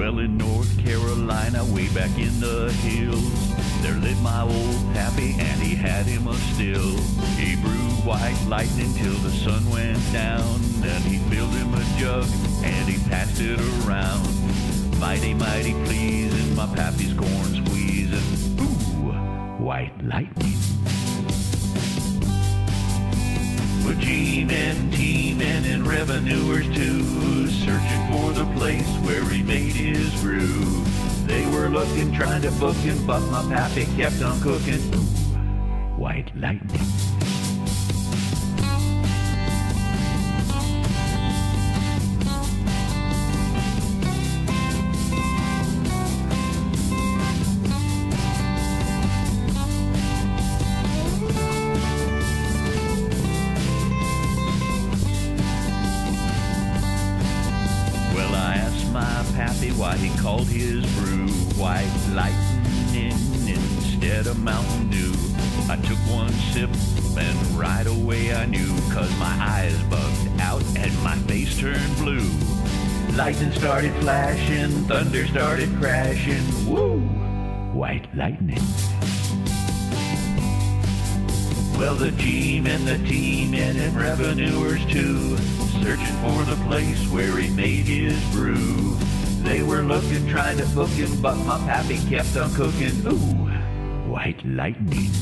Well, in North Carolina, way back in the hills, there lived my old pappy, and he had him a still. He brewed white lightning till the sun went down. Then he filled him a jug, and he passed it around. Mighty, mighty pleasing, my pappy's corn squeezing. Ooh, white lightning. With G-men, T-men, and revenuers too, searching for the place where he made his brew. They were looking, trying to book him, but my pappy kept on cooking. Ooh, white lightning. My pappy why he called his brew white lightning instead of Mountain Dew. I took one sip and right away I knew, 'cause my eyes bugged out and my face turned blue. Lightning started flashing, thunder started crashing. Woo! White lightning. Well, the G-men, the T-men, and revenuers too, searching for the place where he made his brew. They were looking, trying to book him, but my pappy kept on cooking. Ooh, white lightning.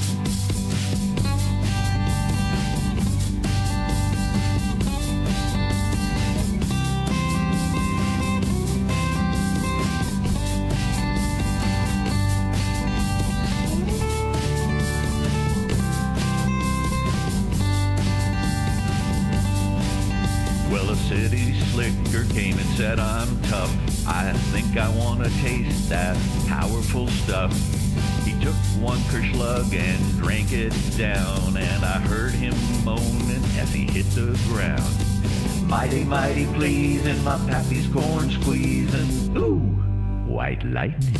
Well, a city slicker came and said, I'm tough. I think I want to taste that powerful stuff. He took one kerslug and drank it down, and I heard him moaning as he hit the ground. Mighty, mighty pleasing, my pappy's corn squeezing. Ooh, white lightning.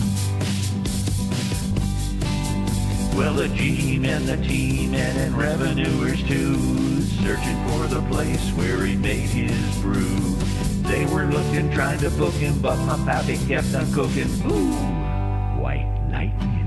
Well, the G-men, the T-men, and revenuers too, searching for the place where he made his brew. They were looking, trying to book him, but my pappy kept on cooking. Ooh, white lightning.